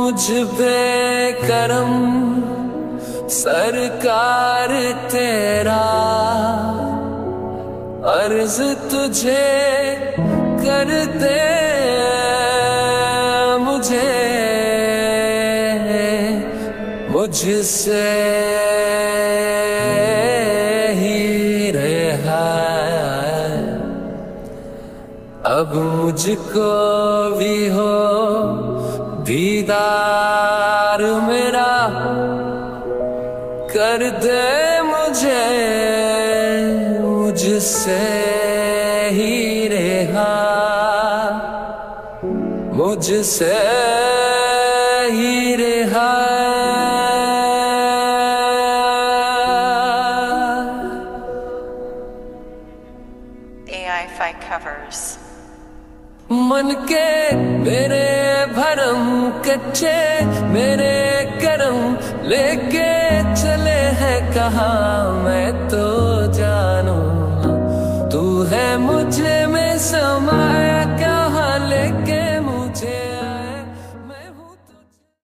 मुझ पे करम सरकार तेरा, अर्ज तुझे कर दे मुझे, मुझसे ही रहा। अब मुझको भी हो दीदार मेरा, कर दे मुझे मुझसे ही रहा, मुझसे ही रहा। AI5 covers. मन के मेरे भरम कच्चे मेरे करम लेके चले हैं कहाँ, मैं तो जानू तू है मुझे में समा।